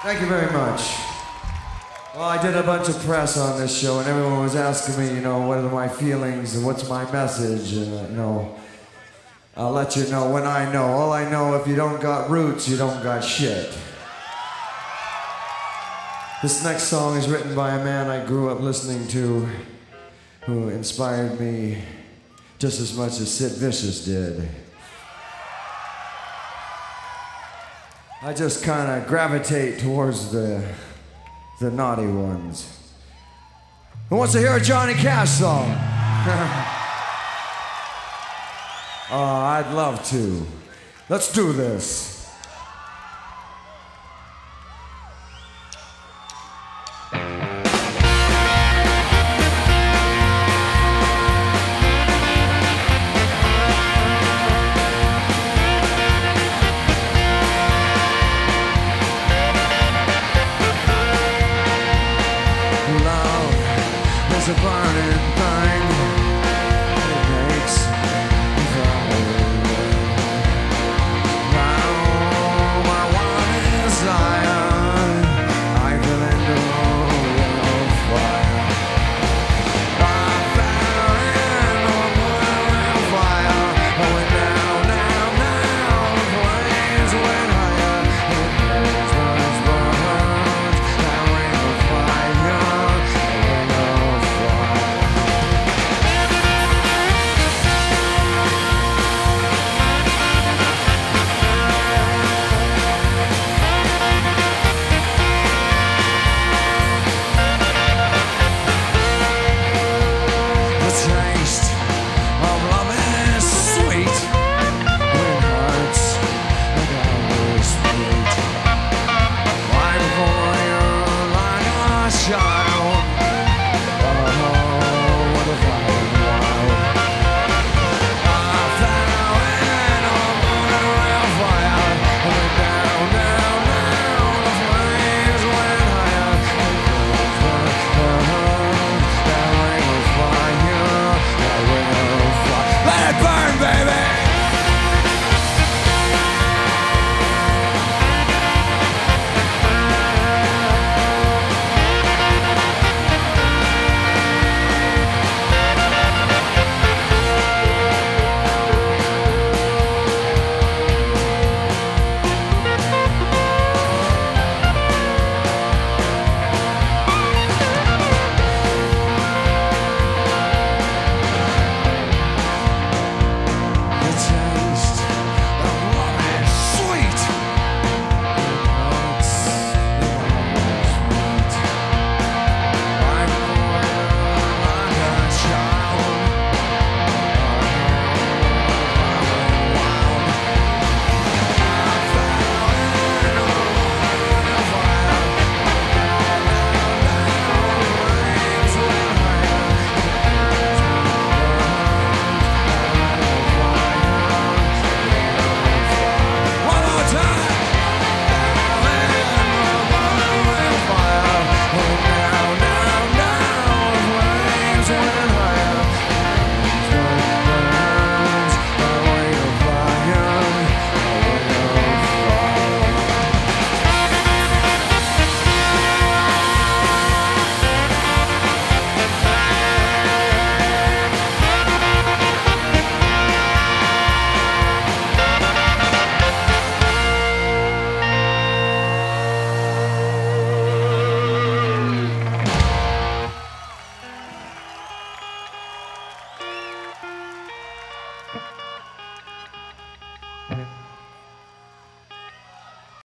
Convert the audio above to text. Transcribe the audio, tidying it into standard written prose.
Thank you very much. Well, I did a bunch of press on this show, and everyone was asking me, what are my feelings and what's my message, and, I'll let you know when I know. All I know, if you don't got roots, you don't got shit. This next song is written by a man I grew up listening to, who inspired me just as much as Sid Vicious did. I just kind of gravitate towards the naughty ones. Who wants to hear a Johnny Cash song? Oh, I'd love to. Let's do this.